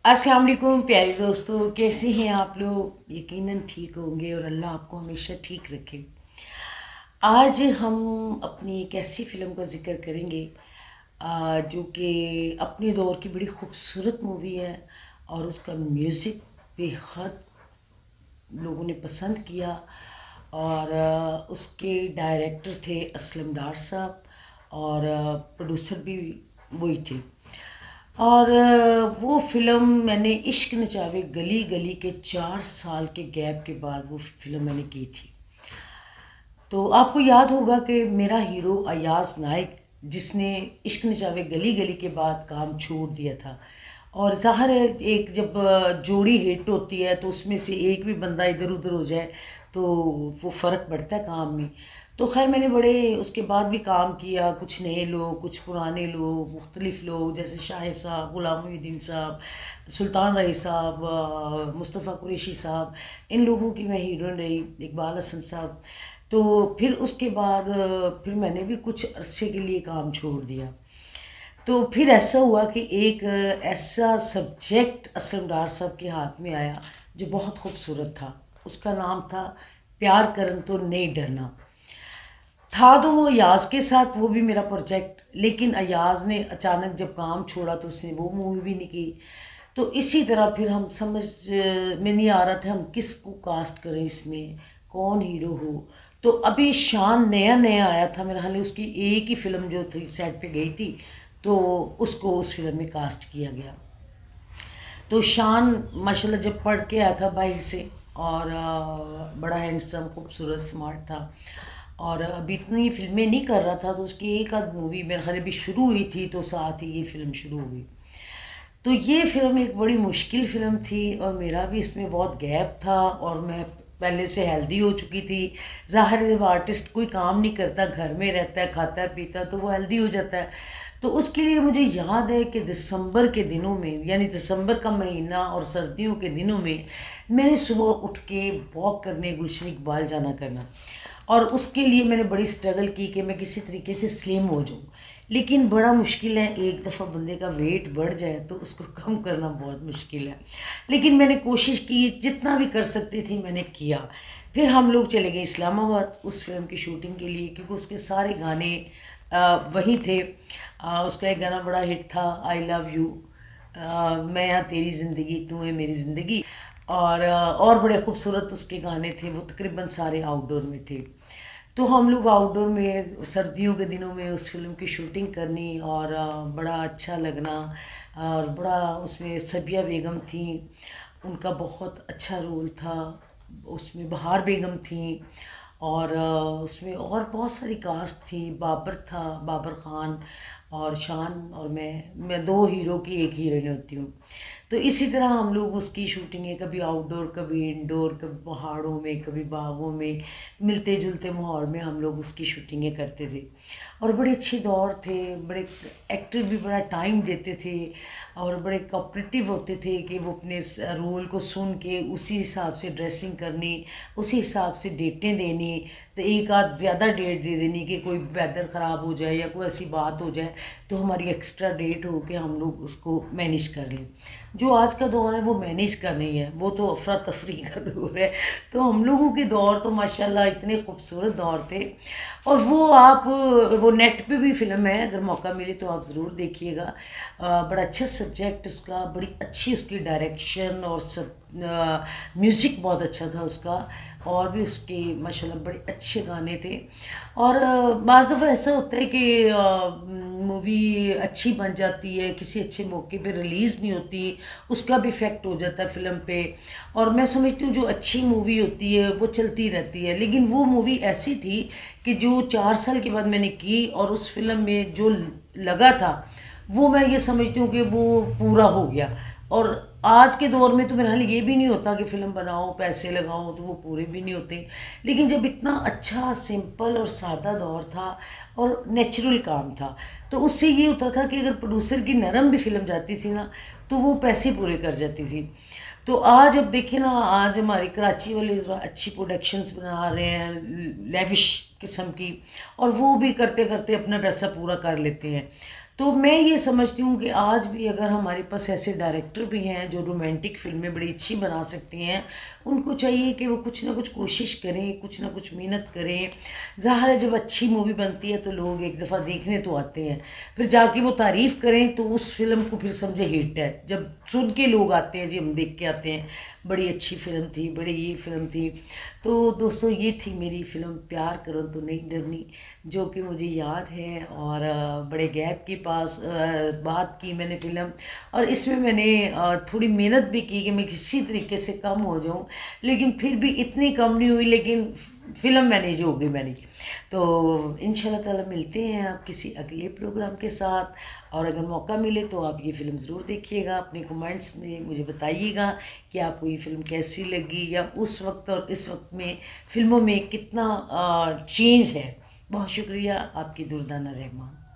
अस्सलाम वालेकुम प्यारे दोस्तों, कैसे हैं आप लोग। यकीनन ठीक होंगे और अल्लाह आपको हमेशा ठीक रखे। आज हम अपनी एक ऐसी फ़िल्म का ज़िक्र करेंगे जो कि अपने दौर की बड़ी खूबसूरत मूवी है और उसका म्यूज़िक बेहद लोगों ने पसंद किया। और उसके डायरेक्टर थे असलम डार साहब और प्रोड्यूसर भी वही थे। और वो फ़िल्म मैंने इश्क नचावे गली गली के 4 साल के गैप के बाद वो फ़िल्म मैंने की थी। तो आपको याद होगा कि मेरा हीरो अयाज नाइक, जिसने इश्क नचावे गली गली के बाद काम छोड़ दिया था। और ज़ाहिर है एक जब जोड़ी हिट होती है तो उसमें से एक भी बंदा इधर उधर हो जाए तो वो फ़र्क पड़ता है काम में। तो खैर मैंने बड़े उसके बाद भी काम किया, कुछ नए लोग कुछ पुराने लोग मुख्तलिफ़ लोग, जैसे शाहिद साहब, ग़ुलाम मोहिउद्दीन साहब, सुल्तान रही साहब, मुस्तफ़ा कुरैशी साहब, इन लोगों की मैं हीरोइन रही, इकबाल हसन साहब। तो फिर उसके बाद फिर मैंने भी कुछ अरसे के लिए काम छोड़ दिया। तो फिर ऐसा हुआ कि एक ऐसा सब्जेक्ट असलम डार साहब के हाथ में आया जो बहुत खूबसूरत था। उसका नाम था प्यार करन तो नहीं डरना। था तो वो अयाज के साथ वो भी मेरा प्रोजेक्ट, लेकिन अयाज ने अचानक जब काम छोड़ा तो उसने वो मूवी भी नहीं की। तो इसी तरह फिर हम समझ में नहीं आ रहा था हम किस को कास्ट करें, इसमें कौन हीरो हो। तो अभी शान नया नया आया था, मेरा हाल उसकी एक ही फ़िल्म जो थी सेट पे गई थी, तो उसको उस फिल्म में कास्ट किया गया। तो शान माशाल्लाह जब पढ़ के आया था बाहर से, और बड़ा हैंडसम खूबसूरत स्मार्ट था, और अभी इतनी फिल्में नहीं कर रहा था, तो उसकी एक आध मूवी मेरे ख्याल अभी शुरू हुई थी, तो साथ ही ये फ़िल्म शुरू हुई। तो ये फ़िल्म एक बड़ी मुश्किल फ़िल्म थी और मेरा भी इसमें बहुत गैप था, और मैं पहले से हेल्दी हो चुकी थी। ज़ाहिर है जब आर्टिस्ट कोई काम नहीं करता, घर में रहता है, खाता है पीता है, तो वो हेल्दी हो जाता है। तो उसके लिए मुझे याद है कि दिसंबर के दिनों में, यानी दिसंबर का महीना और सर्दियों के दिनों में, मैंने सुबह उठ के वॉक करने गुलशन इकबाल जाना करना। और उसके लिए मैंने बड़ी स्ट्रगल की कि मैं किसी तरीके से स्लिम हो जाऊँ। लेकिन बड़ा मुश्किल है, एक दफ़ा बंदे का वेट बढ़ जाए तो उसको कम करना बहुत मुश्किल है। लेकिन मैंने कोशिश की, जितना भी कर सकती थी मैंने किया। फिर हम लोग चले गए इस्लामाबाद उस फिल्म की शूटिंग के लिए, क्योंकि उसके सारे गाने वहीं थे। उसका एक गाना बड़ा हिट था, आई लव यू, मैं यहाँ तेरी ज़िंदगी तू है मेरी ज़िंदगी। और बड़े खूबसूरत उसके गाने थे, वो तकरीबन सारे आउटडोर में थे। तो हम लोग आउटडोर में सर्दियों के दिनों में उस फिल्म की शूटिंग करनी, और बड़ा अच्छा लगना। और बड़ा उसमें सबिया बेगम थी, उनका बहुत अच्छा रोल था। उसमें बहार बेगम थी, और उसमें और बहुत सारी कास्ट थी, बाबर था, बाबर ख़ान, और शान, और मैं दो हीरो की एक हीरोइन होती हूँ। तो इसी तरह हम लोग उसकी शूटिंगें कभी आउटडोर कभी इंडोर, कभी पहाड़ों में कभी बागों में, मिलते जुलते माहौल में हम लोग उसकी शूटिंगें करते थे। और बड़े अच्छे दौर थे, बड़े एक्टर भी बड़ा टाइम देते थे, और बड़े कोऑपरेटिव होते थे कि वो अपने रोल को सुन के उसी हिसाब से ड्रेसिंग करनी, उसी हिसाब से डेटें देनी। तो एक आध ज़्यादा डेट दे देनी कि कोई वेदर ख़राब हो जाए या कोई ऐसी बात हो जाए तो हमारी एक्स्ट्रा डेट हो के हम लोग उसको मैनेज कर लें। जो आज का दौर है वो मैनेज का नहीं है, वो तो अफरा तफरी का दौर है। तो हम लोगों के दौर तो माशाल्लाह इतने खूबसूरत दौर थे। और वो आप वो नेट पे भी फिल्म है, अगर मौका मिले तो आप ज़रूर देखिएगा। बड़ा अच्छा सब्जेक्ट उसका, बड़ी अच्छी उसकी डायरेक्शन, और सब म्यूज़िक बहुत अच्छा था उसका, और भी उसके माशाल्लाह बड़े अच्छे गाने थे। और बाज़ दफ़ा ऐसा होता है कि मूवी अच्छी बन जाती है, किसी अच्छे मौके पे रिलीज़ नहीं होती, उसका भी इफ़ेक्ट हो जाता है फ़िल्म पे। और मैं समझती हूँ जो अच्छी मूवी होती है वो चलती रहती है, लेकिन वो मूवी ऐसी थी कि जो 4 साल के बाद मैंने की, और उस फिल्म में जो लगा था वो मैं ये समझती हूँ कि वो पूरा हो गया। और आज के दौर में तो मेरे हाल ये भी नहीं होता कि फ़िल्म बनाओ पैसे लगाओ तो वो पूरे भी नहीं होते। लेकिन जब इतना अच्छा सिंपल और सादा दौर था और नेचुरल काम था, तो उससे ये होता था कि अगर प्रोड्यूसर की नरम भी फिल्म जाती थी ना, तो वो पैसे पूरे कर जाती थी। तो आज अब देखिए ना, आज हमारी कराची वाले अच्छी प्रोडक्शंस बना रहे हैं लेविश किस्म की, और वो भी करते करते अपना पैसा पूरा कर लेते हैं। تو میں یہ سمجھتی ہوں کہ آج بھی اگر ہمارے پاس ایسے ڈائریکٹر بھی ہیں جو رومانٹک فلمیں بڑی اچھی بنا سکتے ہیں، ان کو چاہیے کہ وہ کچھ نہ کچھ کوشش کریں، کچھ نہ کچھ محنت کریں۔ ظاہر ہے جب اچھی مووی بنتی ہے تو لوگ ایک دفعہ دیکھنے تو آتے ہیں، پھر جا کے وہ تعریف کریں تو اس فلم کو پھر سمجھے ہٹ ہے۔ جب سن کے لوگ آتے ہیں، جی ہم دیکھ کے آتے ہیں بڑی اچھی فلم تھی، بڑی یہ فلم تھی۔ تو دوستو یہ تھی میری فلم پیار کرو تو نہیں ڈرنی، جو کہ مجھے یاد ہے، اور بڑے گیپ کے پاس بات کی میں نے فلم، اور اس میں نے تھوڑی محنت بھی کی کہ میں کسی طریقے سے کم ہو جاؤں، لیکن پھر بھی اتنی کم نہیں ہوئی، لیکن فلم مینیج ہو گئی میری۔ تو انشاءاللہ تعالی ملتے ہیں آپ کسی اگلے پروگرام کے ساتھ، اور اگر موقع ملے تو آپ یہ فلم ضرور دیکھیے گا، اپنے کمنٹس میں مجھے بتائیے گا کہ آپ کو یہ فلم کیسی لگی، یا اس وقت اور اس وقت میں فلموں میں کتنا چینج ہے۔ بہت شکریہ، آپ کی دردانہ رحمان۔